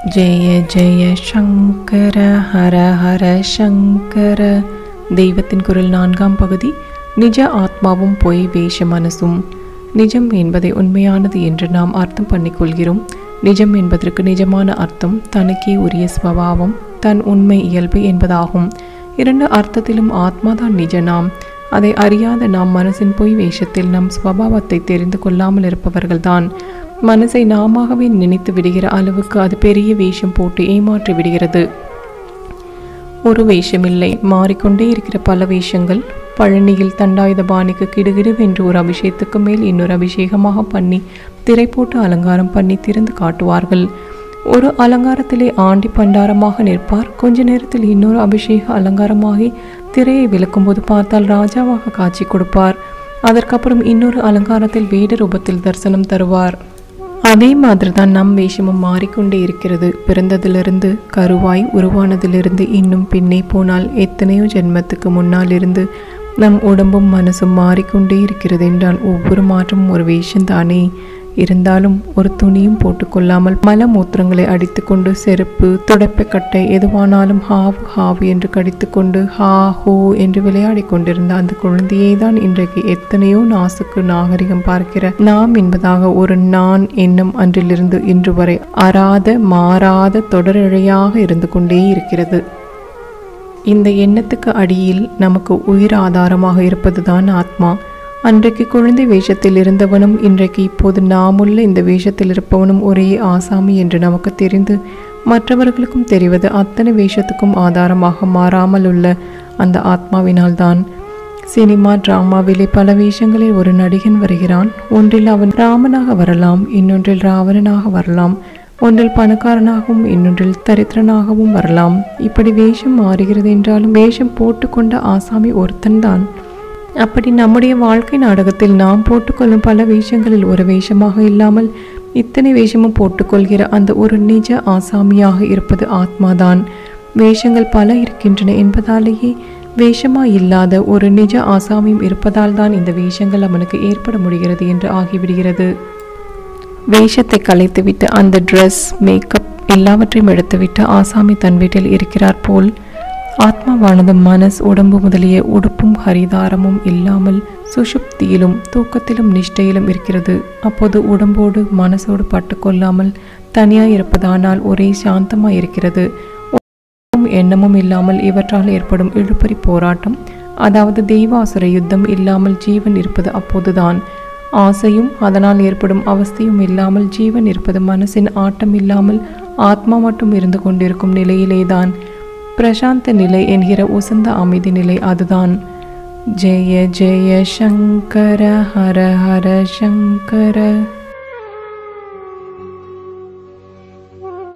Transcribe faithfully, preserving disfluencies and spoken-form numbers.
ஜெய ஜெய சங்கர ஹர ஹர சங்கர. தெய்வத்தின் குரல் நான்காம் பகுதி. நிஜ ஆத்மாவும் பொய் வேஷ மனசும். நிஜம் என்பதை உண்மையானது என்று நாம் அர்த்தம் பண்ணிக்கொள்கிறோம். நிஜம் என்பதற்கு நிஜமான அர்த்தம் தனக்கே உரிய ஸ்வபாவம், தன் உண்மை இயல்பு என்பதாகும். இரண்டு அர்த்தத்திலும் ஆத்மாதான் நிஜ. நாம் அதை அறியாத நாம் மனசின் பொய் வேஷத்தில் நம் ஸ்வபாவத்தை தெரிந்து கொள்ளாமல் இருப்பவர்கள்தான். மனசை நாமவே நினைத்து விடுகிற அளவுக்கு அது பெரிய வேஷம் போட்டு ஏமாற்றி விடுகிறது. ஒரு வேஷமில்லை, மாறிக்கொண்டே இருக்கிற பல வேஷங்கள். பழனியில் தண்டாயுத பாணிக்கு கிடுகிடுவென்று ஒரு அபிஷேகத்துக்கு மேல் இன்னொரு அபிஷேகமாக பண்ணி திரை போட்டு அலங்காரம் பண்ணி திறந்து காட்டுவார்கள். ஒரு அலங்காரத்திலே ஆண்டி பண்டாரமாக நிற்பார். கொஞ்ச நேரத்தில் இன்னொரு அபிஷேக அலங்காரமாகி திரையை விளக்கும்போது பார்த்தால் ராஜாவாக காட்சி கொடுப்பார். அதற்கப்புறம் இன்னொரு அலங்காரத்தில் வேட ரூபத்தில் தரிசனம் தருவார். அதே மாதிரி தான் நம் வேஷமும் மாறிக்கொண்டே இருக்கிறது. பிறந்ததிலிருந்து கருவாய் உருவானதிலிருந்து இன்னும் பின்னே போனால் எத்தனையோ ஜென்மத்துக்கு முன்னால் இருந்து நம் உடம்பும் மனசும் மாறிக்கொண்டே இருக்கிறது என்றால் ஒவ்வொரு மாற்றமும் ஒரு வேஷம்தானே. இருந்தாலும் ஒரு துணியும் போட்டுக்கொள்ளாமல் மல மூத்திரங்களை அடித்து கொண்டு செருப்பு துடைப்பக்கட்டை எதுவானாலும் ஹாவு ஹாவு என்று கடித்து கொண்டு ஹா ஹோ என்று விளையாடி கொண்டிருந்த அந்த குழந்தையை தான் இன்றைக்கு எத்தனையோ நாசுக்கு நாகரிகம் பார்க்கிற நாம் என்பதாக ஒரு நான் எண்ணம் அன்றிலிருந்து இன்று வரை அறாத மாறாத தொடரிழையாக இருந்து கொண்டே இருக்கிறது. இந்த எண்ணத்துக்கு அடியில் நமக்கு உயிர் ஆதாரமாக இருப்பதுதான் ஆத்மா. அன்றைக்கு குழந்தை வேஷத்தில் இருந்தவனும் இன்றைக்கு இப்போது நாமுள்ள இந்த வேஷத்தில் இருப்பவனும் ஒரே ஆசாமி என்று நமக்கு தெரிந்து மற்றவர்களுக்கும் தெரிவது அத்தனை வேஷத்துக்கும் ஆதாரமாக மாறாமல் உள்ள அந்த ஆத்மாவினால்தான். சினிமா டிராமாவிலே பல வேஷங்களில் ஒரு நடிகன் வருகிறான். ஒன்றில் அவன் ராமனாக வரலாம், இன்னொன்றில் ராவணனாக வரலாம், ஒன்றில் பணக்காரனாகவும் இன்னொன்றில் தரித்திரனாகவும் வரலாம். இப்படி வேஷம் மாறுகிறது என்றாலும் வேஷம் போட்டுக்கொண்ட ஆசாமி ஒருத்தன்தான். அப்படி நம்முடைய வாழ்க்கை நாடகத்தில் நாம் போட்டுக்கொள்ளும் பல வேஷங்களில் ஒரு வேஷமாக இல்லாமல் இத்தனை வேஷமும் போட்டுக்கொள்கிற அந்த ஒரு நிஜ ஆசாமியாக இருப்பது ஆத்மாதான். வேஷங்கள் பல இருக்கின்றன என்பதாலேயே வேஷமா இல்லாத ஒரு நிஜ ஆசாமியும் இருப்பதால் தான் இந்த வேஷங்கள் அவனுக்கு ஏற்பட முடிகிறது என்று ஆகிவிடுகிறது. வேஷத்தை கலைத்துவிட்டு அந்த ட்ரெஸ் மேக்கப் எல்லாவற்றையும் எடுத்துவிட்டு ஆசாமி தன் வீட்டில் இருக்கிறார் போல் ஆத்மாவானது மனஸ் உடம்பு முதலிய உடுப்பும் ஹரிதாரமும் இல்லாமல் சுஷுப்தியிலும் தூக்கத்திலும் நிஷ்டையிலும் இருக்கிறது. அப்போது உடம்போடு மனசோடு பட்டு கொள்ளாமல் தனியாய் இருப்பதானால் ஒரே சாந்தமாய் இருக்கிறது. எண்ணமும் இல்லாமல் இவற்றால் ஏற்படும் இழுபறி போராட்டம், அதாவது தெய்வாசுர யுத்தம் இல்லாமல் ஜீவன் இருப்பது அப்போதுதான். ஆசையும் அதனால் ஏற்படும் அவஸ்தையும் இல்லாமல் ஜீவன் இருப்பது மனசின் ஆட்டம் இல்லாமல் ஆத்மா மட்டும் இருந்து கொண்டிருக்கும் நிலையிலேதான். பிரசாந்த நிலை என்கிற உசந்த அமைதி நிலை அதுதான். ஜெய ஜெய சங்கர ஹர ஹர சங்கர.